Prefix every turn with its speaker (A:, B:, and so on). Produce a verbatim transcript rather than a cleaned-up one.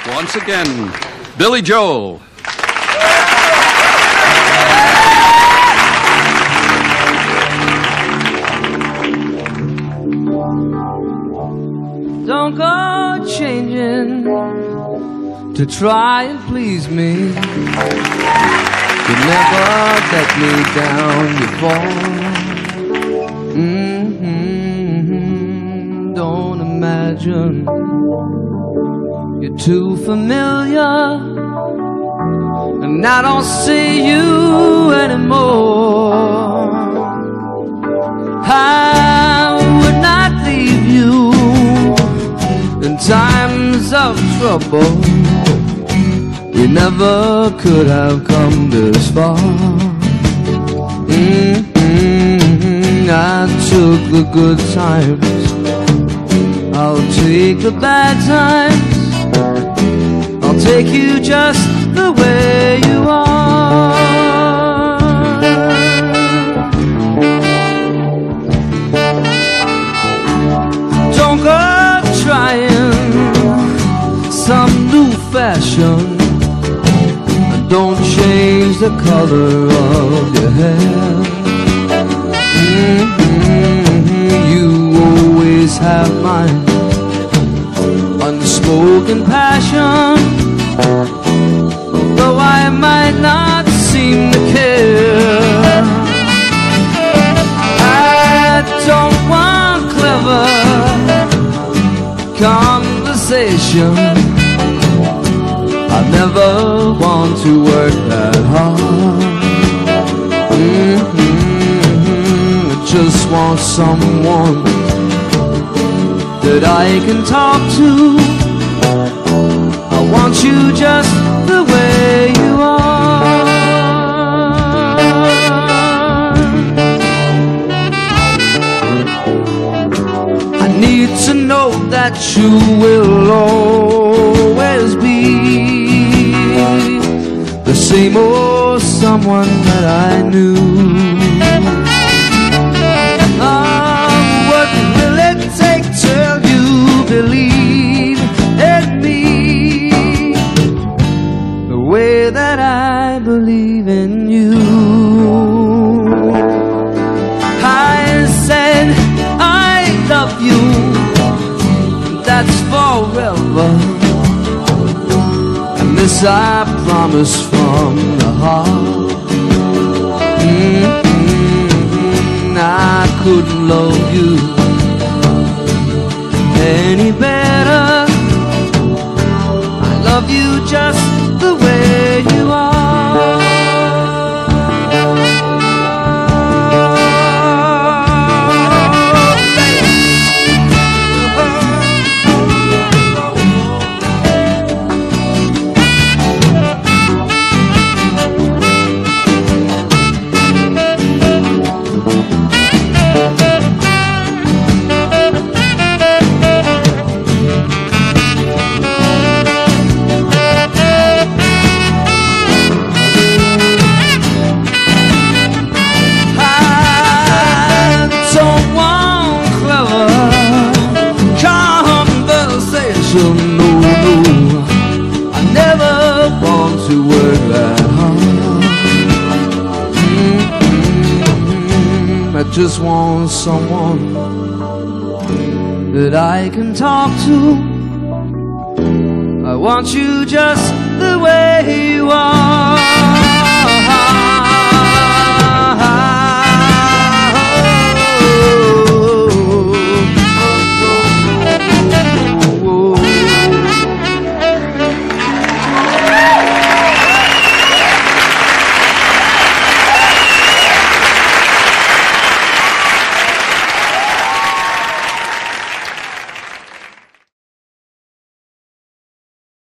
A: Once again, Billy Joel.
B: Don't go changing to try and please me. You never let me down before. Mm-hmm. Don't imagine you're too familiar, and I don't see you anymore. I would not leave you in times of trouble. We never could have come this far. Mm-hmm. I took the good times, I'll take the bad times. I'll take you just the way you are. Don't go trying some new fashion. Don't change the color of your hair. Mm-hmm. You always have mine unspoken passion, though I might not seem to care. I don't want clever conversation. I never want to work that hard. Mm-hmm. I just want someone that I can talk to. I want you just the way you are. I need to know that you will always be the same old someone that I knew. Oh, what will it take till you believe in me the way that I believe in you? I said I love you, that's forever. This I promise from the heart. Mm-hmm. I couldn't love you any better. I love you just the way you are. No, no, I never want to work that hard. Mm-hmm. I just want someone that I can talk to. I want you just the way you are.